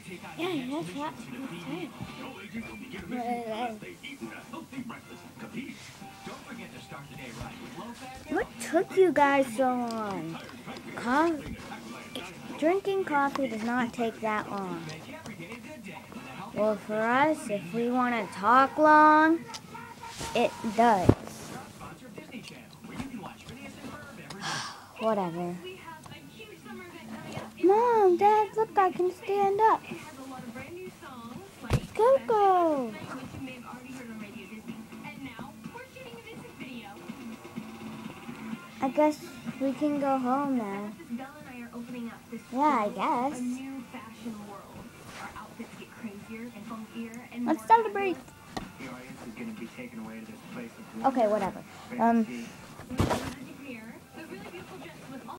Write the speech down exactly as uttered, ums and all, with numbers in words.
Yeah, that's what. What took you guys so long? Co- Drinking coffee does not take that long. Well, for us, if we want to talk long, it does. Whatever. Mom, Dad, look, I can stand up. Coco! I guess we can go home now. Yeah, I guess. Let's celebrate. Okay, whatever. Um...